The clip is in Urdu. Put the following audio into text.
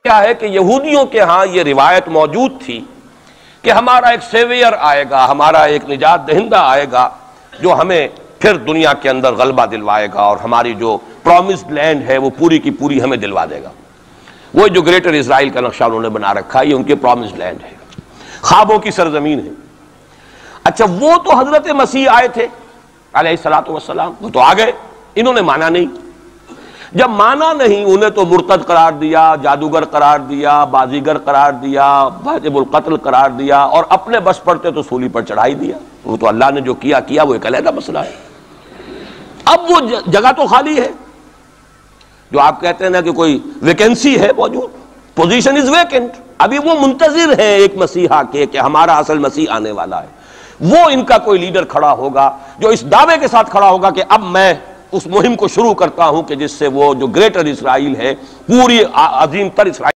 کیا ہے کہ یہودیوں کے ہاں یہ روایت موجود تھی کہ ہمارا ایک سیویئر آئے گا، ہمارا ایک نجات دہندہ آئے گا جو ہمیں پھر دنیا کے اندر غلبہ دلوائے گا اور ہماری جو پرومسڈ لینڈ ہے وہ پوری کی پوری ہمیں دلوا دے گا۔ وہ جو گریٹر اسرائیل کا نقشہ انہوں نے بنا رکھا ہے، یہ ان کے پرومسڈ لینڈ ہے، خوابوں کی سرزمین ہے۔ اچھا، وہ تو حضرت مسیح آئے تھے علیہ الصلوۃ والسلام، وہ تو آ گئے، انہوں نے مانا نہیں۔ جب مانا نہیں، انہیں تو مرتد قرار دیا، جادوگر قرار دیا، بازیگر قرار دیا، واجب القتل قرار دیا، اور اپنے بس پڑتے تو سولی پر چڑھائی دیا۔ وہ تو اللہ نے جو کیا وہ ایک علیحدہ مسئلہ ہے۔ اب وہ جگہ تو خالی ہے، جو آپ کہتے ہیں نا کہ کوئی ویکینسی ہے موجود، پوزیشن از ویکنٹ۔ ابھی وہ منتظر ہیں ایک مسیحا کے کہ ہمارا اصل مسیح آنے والا ہے۔ وہ ان کا کوئی لیڈر کھڑا ہوگا جو اس دعوے کے ساتھ کھڑا ہوگا کہ اب میں اس مہم کو شروع کرتا ہوں کہ جس سے وہ جو گریٹر اسرائیل ہے، پوری عظیم تر اسرائیل